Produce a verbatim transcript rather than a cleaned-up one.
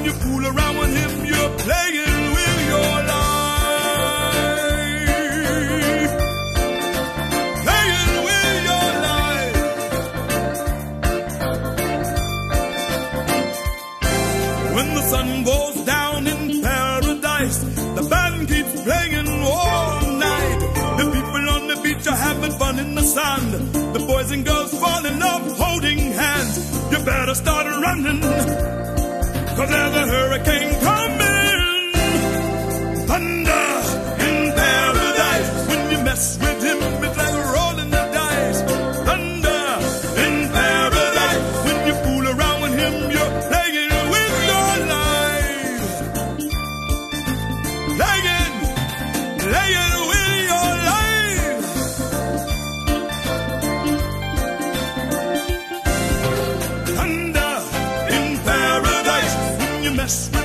you fool around with him, you're playing with your life. Playing with your life. When the sun goes down in paradise, the band keeps playing all night. The people on the beach are having fun in the sun. The boys and girls fall in love holding hands. You better start running, 'cause there's a hurricane coming. Thunder in paradise. When you mess with him, it's like rolling the dice. Thunder in paradise. When you fool around with him, you're playing with your life. Playing, playing with your life. Thunder in paradise. When you mess with